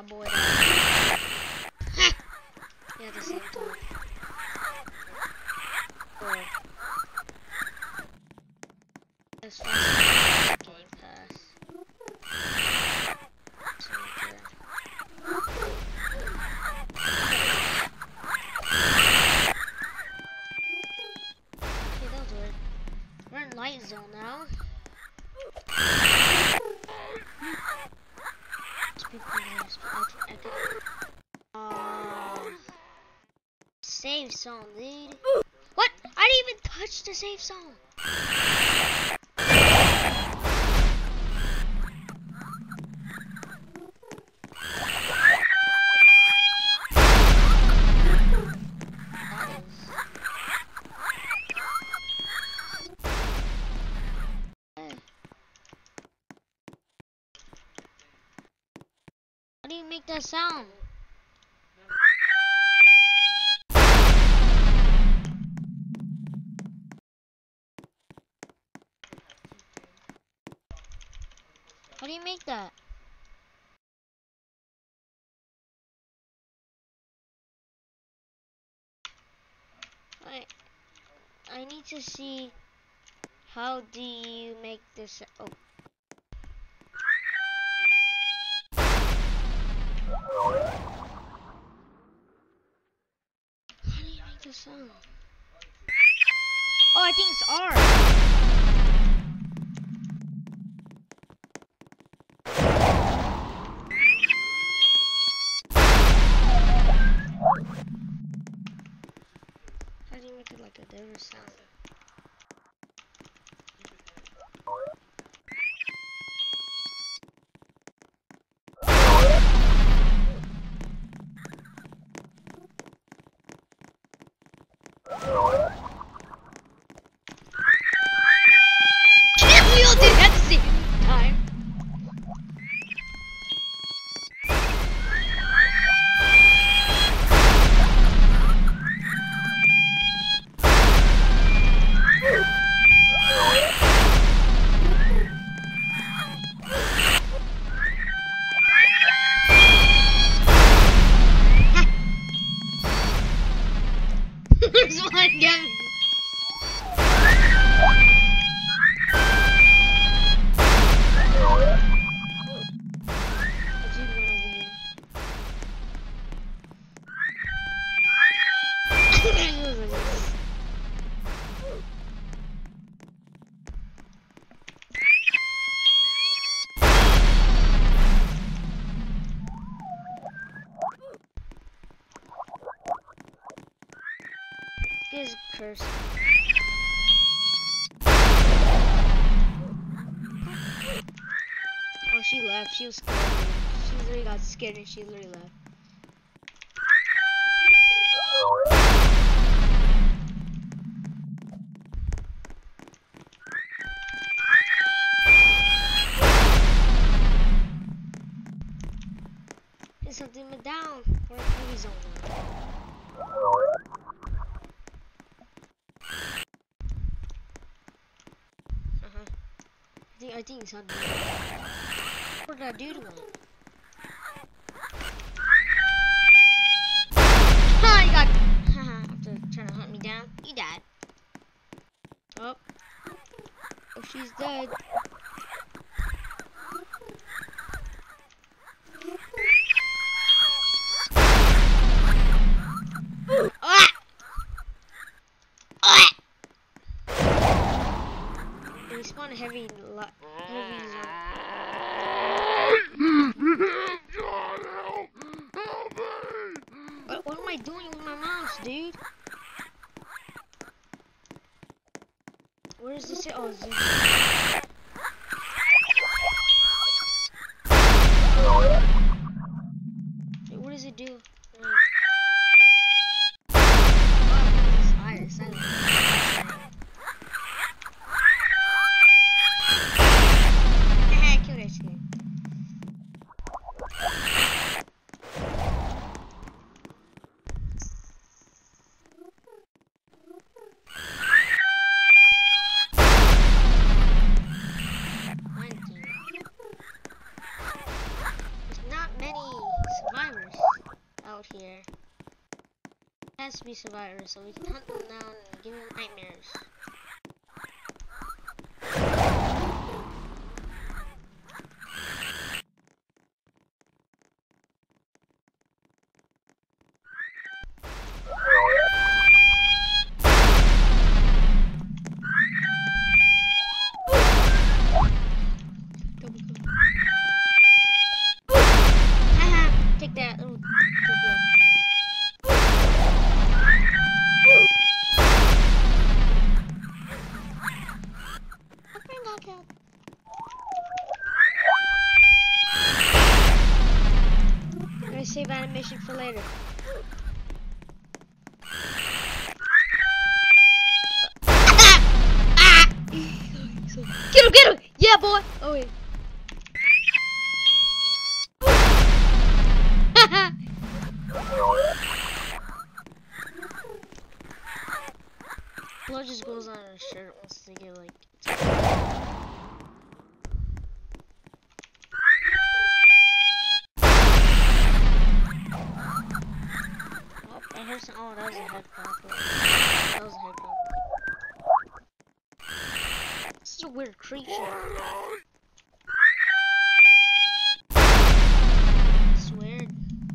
boy. Yeah, at the same time. Oh. As fast as Game Pass. So good. Okay, that was weird. We're in Light Zone now. Save zone, dude. What? I didn't even touch the save zone. How do you make that sound? How do you make that? I need to see how do you make this. Oh. How do you make the sound? Oh, I think it's R. How do you make it like a different sound? We all did that at the same time. There's one again. Is cursed. Oh, she left. She was scared. She literally got scared and she literally left. There's something down. We're in heavy zone now. I think it's on. Where'd that dude went? Ha! You got. After trying to hunt me down, you died. Oh. Oh, she's dead. Ah! Ah! They spawn a heavy zone. What am I doing with my mouse, dude? Where is this? Oh, zoom. Wait, what does it do? Iris. Kill that shit. has to be survivors, so we can hunt them down and give them nightmares. Take that little. I'm gonna save animation for later. Get him, get him! Yeah, boy! Oh, wait. Blood just goes on her shirt once they get like. Oh, I heard some. Oh, that was a head pop. That was a head pop. This is a weird creature. It's weird.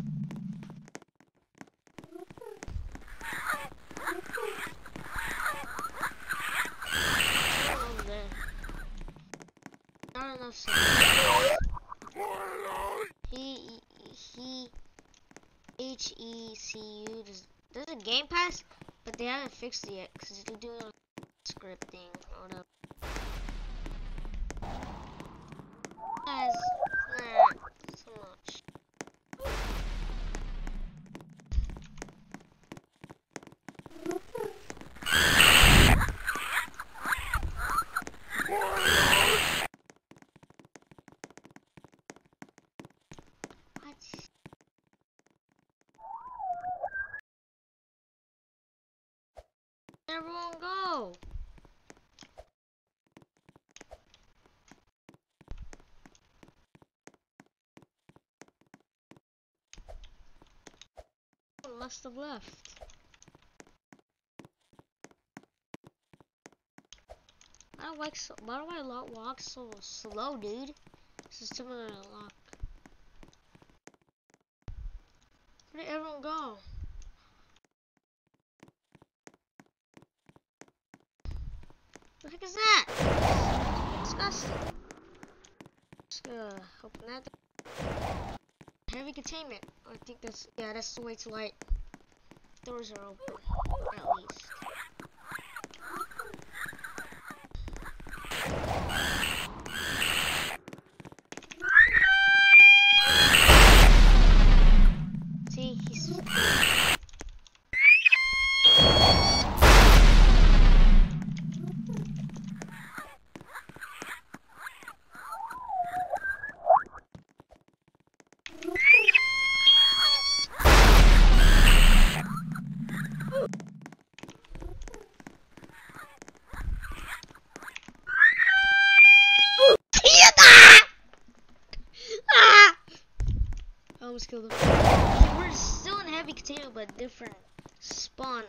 Over there. Not enough space. HECU. There's a Game Pass, but they haven't fixed it yet because they're doing a scripting or whatever. Guys, nah, so much. What? Everyone go! Must have left. Why do I walk so slow, dude? This is similar to lock. Where did everyone go? What the heck is that? Disgusting. Just gonna open that. Heavy containment. I think that's, yeah, that's the way to light. Doors are open, at least. See, he's... I almost killed him. Okay, we're still in heavy containment, but different spawn.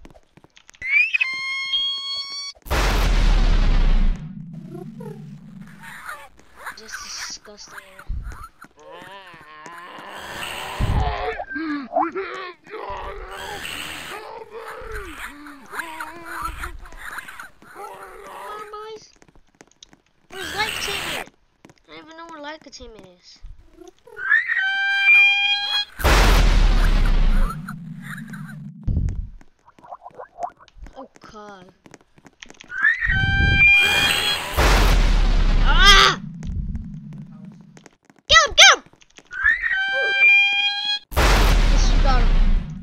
Just disgusting. Come on, boys. Where's light containment? I don't even know where light containment is. Oh god. Ah! Get him! Get him! Yes, you got him.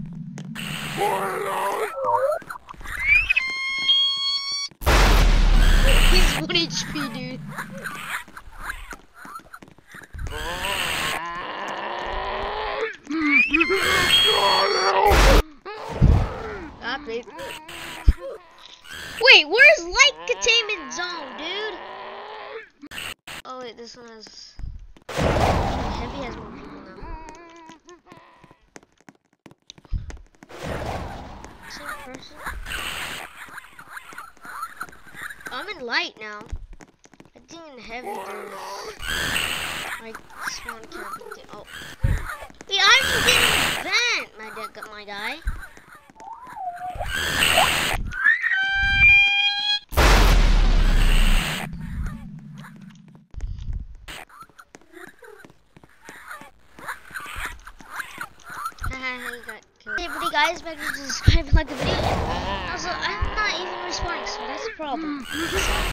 He's 1 HP, dude. Ah, babe. Wait, where's light containment zone, dude? Oh wait, this one has... Heavy has more people now. person. I'm in light now. I think in heavy there's like spawn camping thing. Oh. Yeah, I'm getting bent. My dad got my die. Hey everybody guys, make sure to subscribe and like the video. Also, I'm not even responding, so that's the problem.